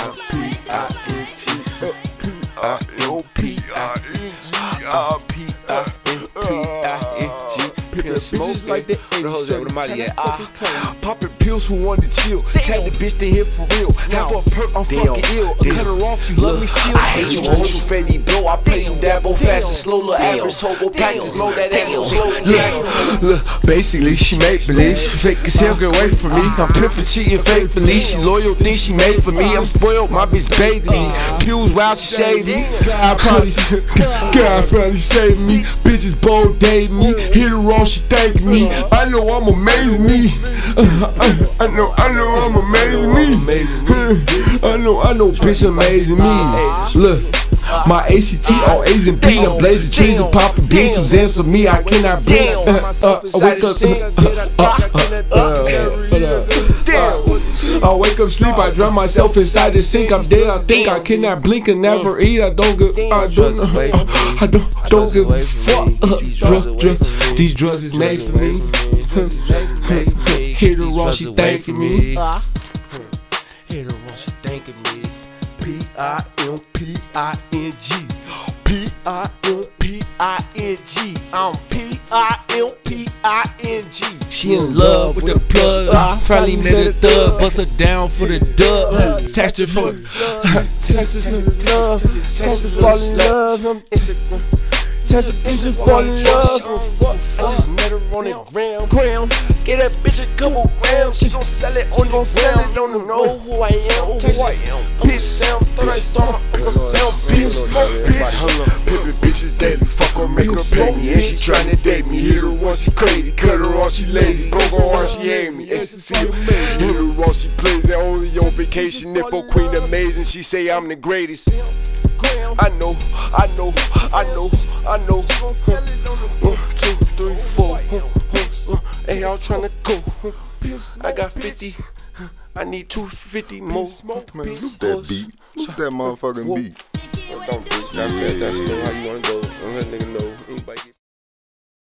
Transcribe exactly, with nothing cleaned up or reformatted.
I'm P I N G, P I N P I N G, I'm P I N P I N G. Bitches like the hoes at with the mighty at. Ah, popping pills who want to chill. Tag the bitch to hit for real. Now for a perk, I'm fucking ill. Cut her off, you love me still. I hate you, hoes who fade blow. I play you dabble fast and slow. Little average hobo practice, know that ass go slow. Look, basically she make believe. She fake as hell, get away from me. I'm pimping, cheating faithfully. She loyal, think she made for me. I'm spoiled, my bitch bathed me. Pews wild, she saved me. God probably, God probably saved me. Bitches bold date me. Hit her wrong, she thank me. I know I'm amazing me. I know, I know I'm amazing me. I know, I know, bitch amazing me. Look. My A C T all A's and B's, I'm blazing trees and popping D's. Some Zans for me, I cannot breathe. Uh, uh, I wake up, uh, uh, uh, I wake up, sleep, I drown myself inside the sink. I'm dead, I think I cannot blink and never eat. I don't give, I don't, uh, I don't, don't give a fuck. Uh, drugs, drugs, these drugs is made for me. Hit her wrong, she thanking me. Hit her wrong, she thanking me. P I M P I N G, P I M P I N G, I'm P I M P I N G. She in love with the plug, I finally met a thug, bust her down for the dub. Text her for text her to love, text her fall in love. Text a bitch to fall in love. I just met her on the gram. gram. Get that bitch a couple grams. She gon' sell it on the ground. Don't know who I am. Text it. Bitch sound. Thought I saw my uncle sound. PimpSmoke, bitch. Hold up. Pimpin' bitches daily. Fuck her, make her pay me. And she tryna date me. Hit her once, she crazy. Cut her off, she lazy. Broke her heart, she hate me. Ecstasy amazing. Hit her off, she plays it only on vacation. Nipple queen amazing. She say I'm the greatest. I know, I know, I know, I know. One, two, three, four. Hey, y'all tryna go. I got fifty. I need two fifty more. Man, loop that beat. Loop that motherfucking beat. Don't bitch. That's how you wanna go. Don't let nigga know. Anybody